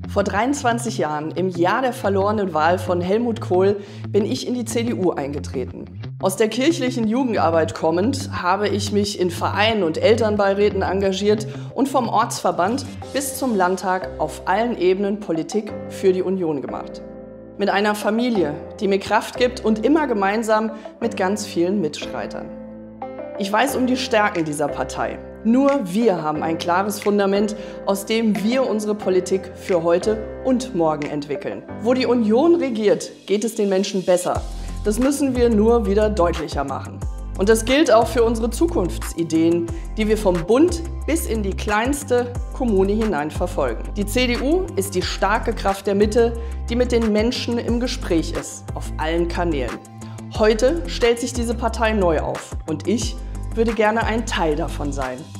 Vor 23 Jahren, im Jahr der verlorenen Wahl von Helmut Kohl, bin ich in die CDU eingetreten. Aus der kirchlichen Jugendarbeit kommend, habe ich mich in Vereinen und Elternbeiräten engagiert und vom Ortsverband bis zum Landtag auf allen Ebenen Politik für die Union gemacht. Mit einer Familie, die mir Kraft gibt und immer gemeinsam mit ganz vielen Mitstreitern. Ich weiß um die Stärken dieser Partei. Nur wir haben ein klares Fundament, aus dem wir unsere Politik für heute und morgen entwickeln. Wo die Union regiert, geht es den Menschen besser. Das müssen wir nur wieder deutlicher machen. Und das gilt auch für unsere Zukunftsideen, die wir vom Bund bis in die kleinste Kommune hinein verfolgen. Die CDU ist die starke Kraft der Mitte, die mit den Menschen im Gespräch ist, auf allen Kanälen. Heute stellt sich diese Partei neu auf und ich würde gerne ein Teil davon sein.